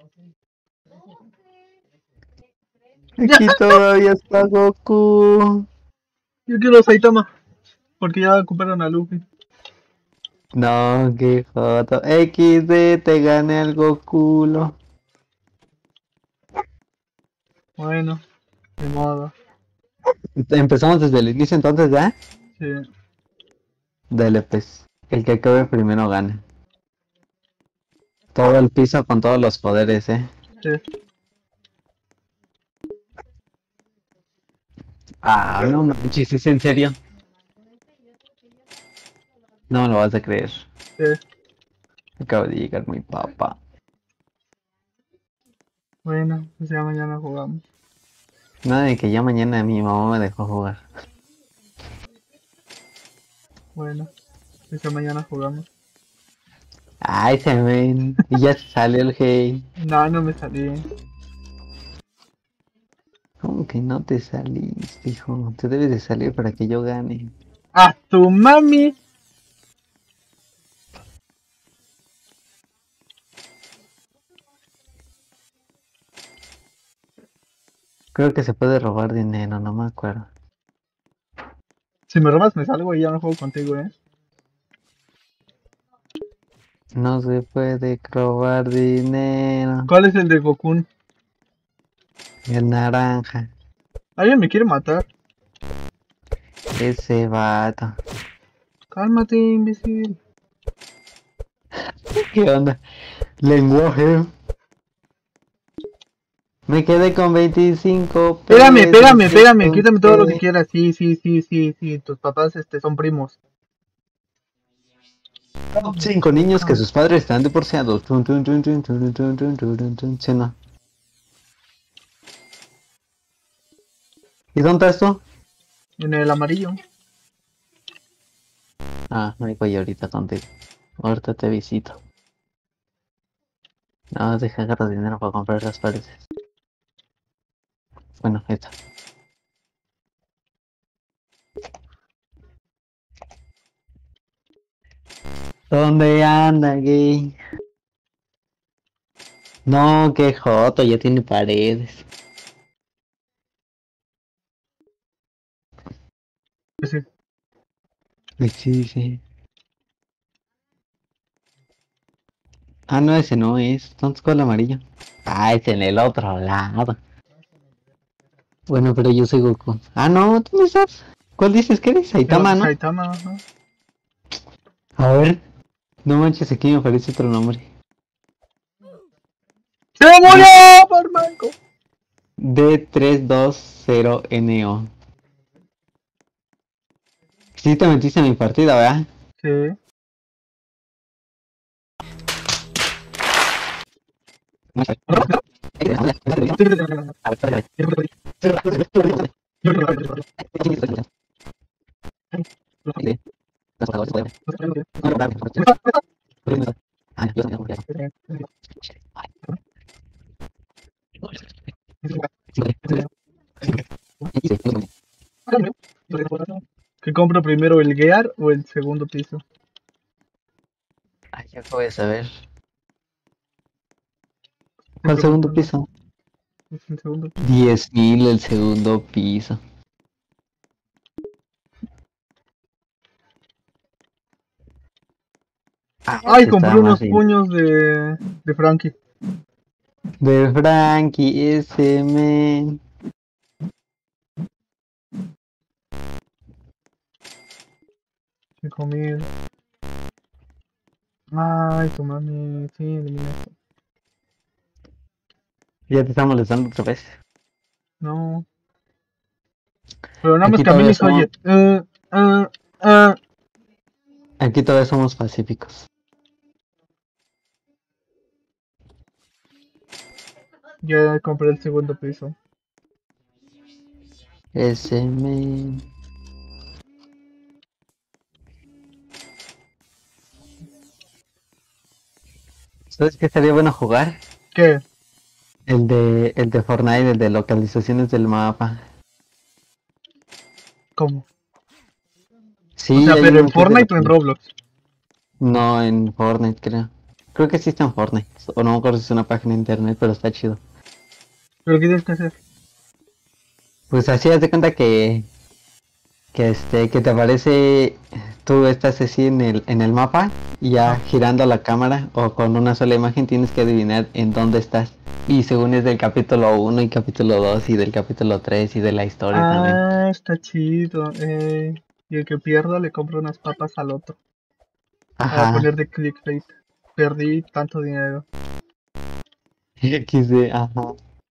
Aquí todavía está Goku. Yo quiero Saitama. Porque ya recuperaron a Luffy. No, qué joto. XD, te gané al Goku. Bueno, de modo. Empezamos desde el inicio entonces, ¿ya? Sí. Dale pues. El que acabe primero gana. Todo el piso con todos los poderes, Sí. Ah, no manches, ¿es en serio? No me lo vas a creer. Sí. Acaba de llegar mi papá. Bueno, pues ya mañana jugamos. Nada de que ya mañana mi mamá me dejó jugar. Bueno, pues ya mañana jugamos. Ay, se ven. Y ya se salió el hey. No, no me salí. ¿Cómo que no te saliste, hijo? Te debes de salir para que yo gane. ¡Ah, tu mami! Creo que se puede robar dinero, no me acuerdo. Si me robas me salgo y ya no juego contigo, ¿eh? No se puede robar dinero. ¿Cuál es el de Goku? El naranja. ¿Alguien me quiere matar? Ese vato. Cálmate, imbécil. ¿Qué onda? Lenguaje. Me quedé con 25 Pégame, pesos. pégame, pégame. Quítame todo lo que Entonces, quieras. Sí, sí, sí, sí, sí. Tus papás son primos. 5 niños que sus padres están divorciados. Tun, tun, tun, tun, tun, tun, tun, tun, tun, tun. Sí, no. ¿Y dónde estás tú? En el amarillo. Ah, no voy ahorita contigo. Ahorita te visito. No, deja agarrar dinero para comprar las paredes. Bueno, esta. ¿Dónde anda, gay? No, qué joto, ya tiene paredes. Sí. Sí, sí. Ah, no, ese no es. ¿Dónde está el amarillo? Ah, es en el otro lado. Bueno, pero yo soy Goku. Ah, no, ¿tú no estás? ¿Cuál dices que eres? Saitama, ¿no? Saitama, ajá. A ver. No manches, aquí me aparece otro nombre. ¡Se murió por manco! D320NO. Sí te metiste en mi partida, ¿verdad? Sí. ¿Qué compro primero, el Gear o el segundo piso? Ay, ya acabo de saber. Estoy ¿Cuál segundo preguntando. piso? Es el segundo piso. 10.000 el segundo piso. Ah, Ay, este compré está más unos bien. puños de Frankie. De Frankie, ese men. He comido. Ay, tu mami. Sí, elimina esto. Ya te está molestando otra vez. No. Pero nada más Aquí que a mí todavía ni se somos, oye. Ah. aquí todavía somos pacíficos. Ya compré el segundo piso. Ese men. ¿Sabes qué estaría bueno jugar? ¿Qué? El de Fortnite, el de localizaciones del mapa. ¿Cómo? O Sí, sea, hay pero en uno que es de Fortnite o en localización. Roblox. No, en Fortnite creo. Creo que sí está en Fortnite. O no me acuerdo si es una página de internet, pero está chido. ¿Pero qué tienes que hacer? Pues así haz de cuenta que te aparece, tú estás así en el mapa y ya Ah. girando la cámara o con una sola imagen tienes que adivinar en dónde estás. Y según es del capítulo 1 y capítulo 2 y del capítulo 3 y de la historia también. Ah, está chido. Y el que pierda le compra unas papas al otro. Para Ajá. poner de clickbait. Perdí tanto dinero. XD, ajá.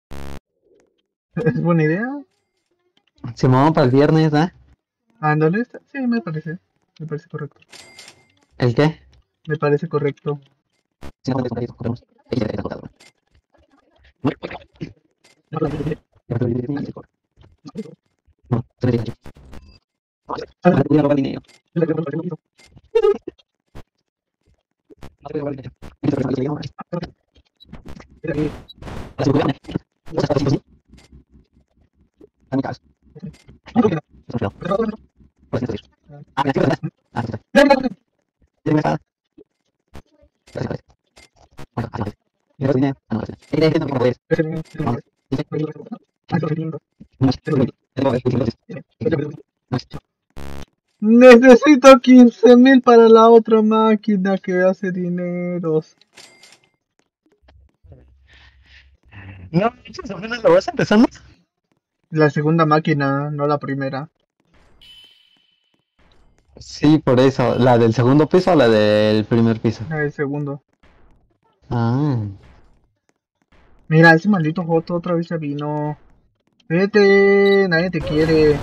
¿Es buena idea? Se mueve para el viernes, ¿ah? Ándale, sí, me parece. Me parece correcto. ¿El qué? Me parece correcto. Si no, corremos. Ella es la contadora. No, se me dice. No, voy a robar dinero. No te voy a robar dinero. La seguridad. Muchas cosas así. A mi casa. Eso es feo. Por eso es. Ah, me activas, ¿verdad? Ah, sí, sí. Ya me está. Gracias, gracias. Bueno, adiós. Me robo dinero. Ah, no, gracias. No, no puedes. Vamos. Dice. No, Necesito 15,000 para la otra máquina que hace dineros. no, apenas lo vas empezando. La segunda máquina, no la primera. Sí, por eso. ¿La del segundo piso o la del primer piso? La del segundo. Ah. Mira, ese maldito Joto otra vez se vino. Vete, nadie te quiere.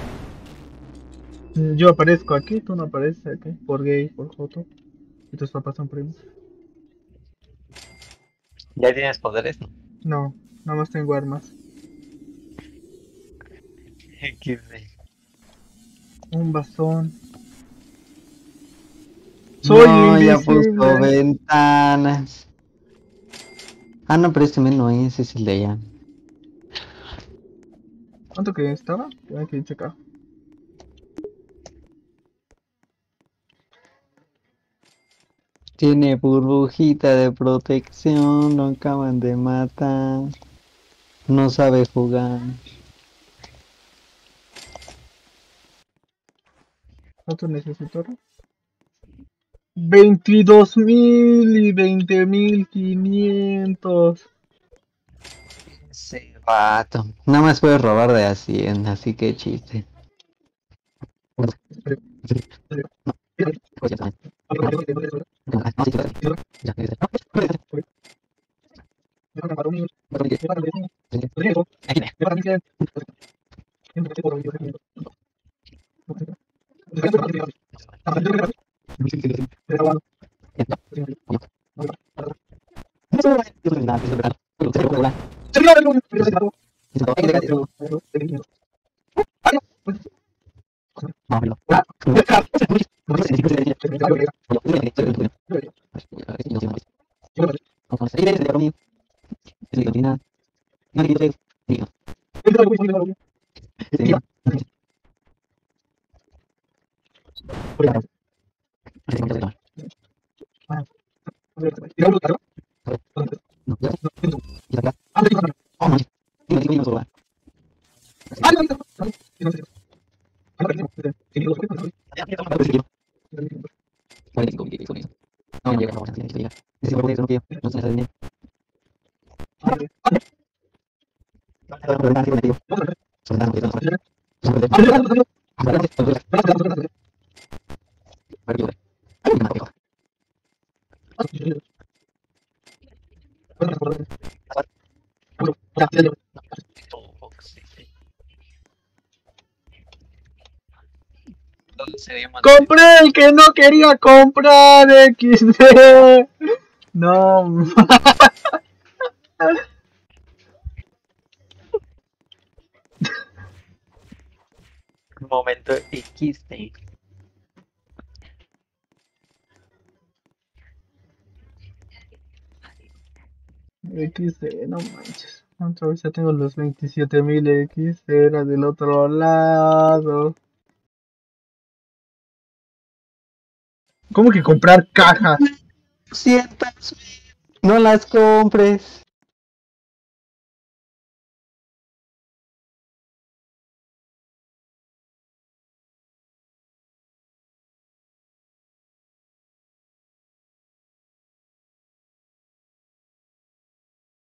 Yo aparezco aquí, tú no apareces aquí. Por gay, por Joto. Y tus papás son primos. Ya tienes poderes, ¿no? No, nada más tengo armas. XD. Un bastón. Soy No, ya puso invisible. ventanas. Ah, no, pero este men no es, es el de allá. ¿Cuánto que estaba? Tengo que checar. Tiene burbujita de protección, lo acaban de matar. No sabe jugar. ¿Cuánto necesito? 22,000 y 20,500. Ese vato. Nada más puede robar de Hacienda, así que chiste. Pues ya saben. No, sí, claro. Ya, ya, ya. Aquí ve. Compré el que no quería comprar, XD. No. Momento XD. XD, no manches. Otra vez ya tengo los 27,000 XD, era del otro lado. ¿Cómo que comprar cajas? Sientas, no las compres.